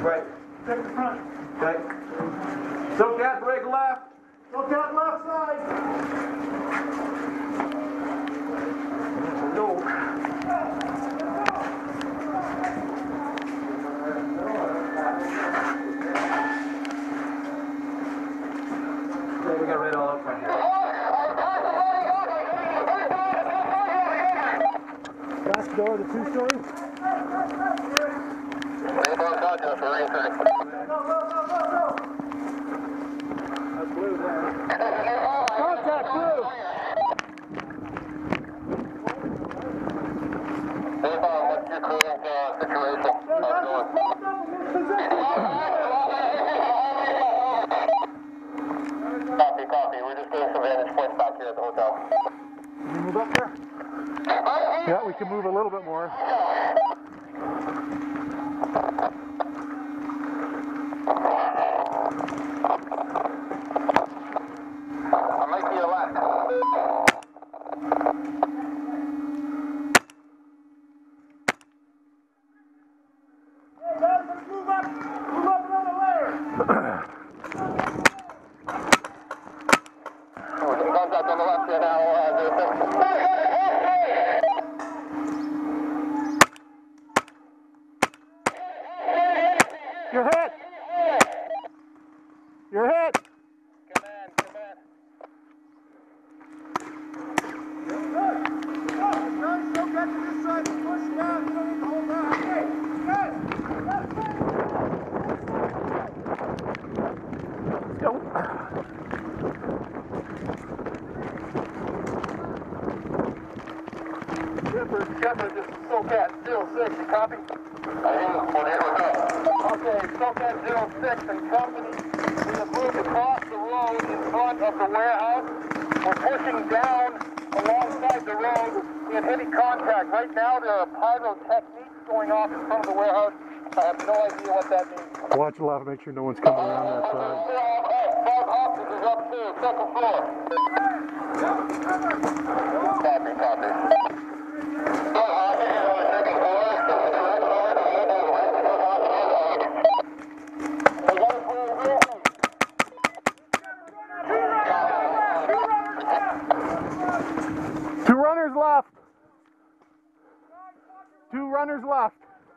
Right. Take the front. Okay. SoCat, brake left. SoCat left side. Go. Okay, we got red all up front here. Last door, the two-story. That's blue there. Contact blue. What's your current situation? Copy. We're just getting some vantage points back here at the hotel. Can we move up there? Yeah, we can move a little bit more. I might be left. Hey guys, let's move up another layer. We're getting contact on the left here now. You're hit. You're hit. Command. Guys, don't get to this side. Push down. You don't need to hold back. Hey, guys, left side. Let's go. Shepard, this is SoCat 06, you copy? Okay, SoCat 06 and company. We have moved across the road in front of the warehouse. We're pushing down alongside the road. We have heavy contact. Right now there are pyrotechniques going off in front of the warehouse. I have no idea what that means. Watch left, make sure no one's coming around that side. 5 hostages upstairs, second floor. Copy. Two runners left. Two runners left.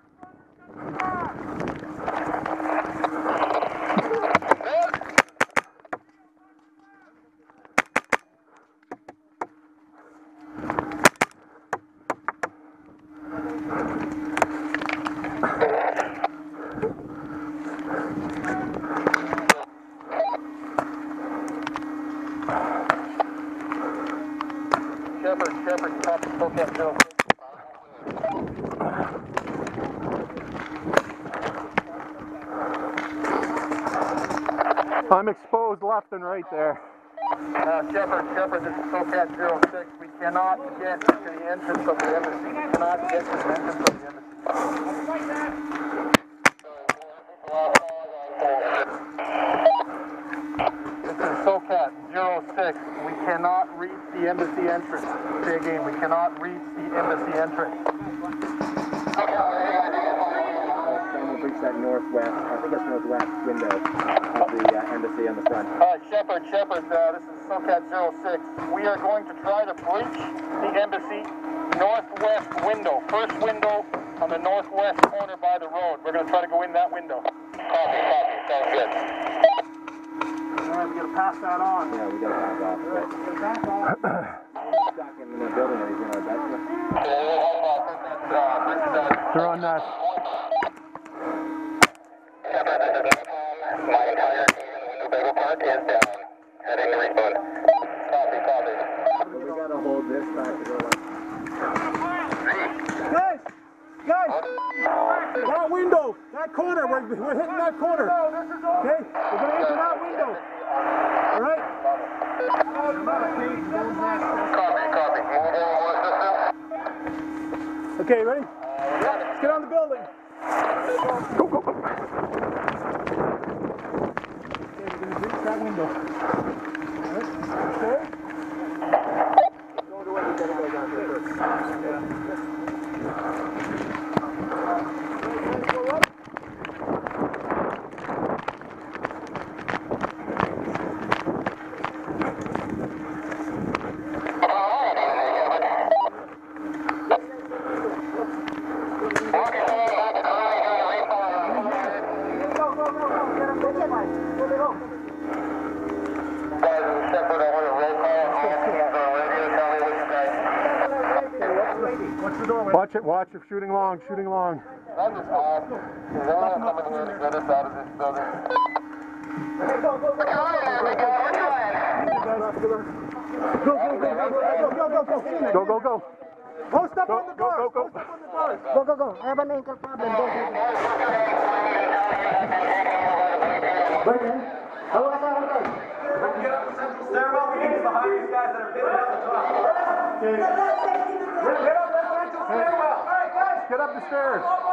Shepard, copy, SoCat 06. I'm exposed left and right there. Shepard, this is SoCat 06. We cannot get to the entrance of the embassy. We cannot get to the entrance of the embassy. This is SoCat 06. We cannot reach the embassy entrance. Say again, we cannot reach the embassy entrance. Reach that northwest, I think it's northwest window of the embassy on the front. Shepard, this is SoCat 06. We are going to try to breach the embassy northwest window. First window on the northwest corner by the road. We're going to try to go in that window. Copy. Sounds good. Alright, we gotta pass that on. Yeah, we gotta back off. Get back off. Stuck in the building or anything like that. They're on that. My entire team in the Winnebago Park is down. Heading to respond. Copy. We gotta hold this back to go like. Guys! That window! That corner! We're hitting that corner! Okay? We're gonna enter that window! Alright? Copy. Okay, ready? Let's get on the building! Go! Okay, we're gonna breach that window. Alright? Okay? Go to where we gotta go down here first. Yeah. Watch it, watch it, shooting long, shooting long. That is odd. There's anyone coming here to get us out of this building. Go, go, go. Post up Go, on the go, bar. go, go. Post up on the bar. Go, go, go. I have an ankle problem. Go, go, go. Wait, man. Hello, what's up? Get up the central stairwell. We need to behind these guys that are getting out the top. Get up the central stairwell. All right, guys. Get up the stairs.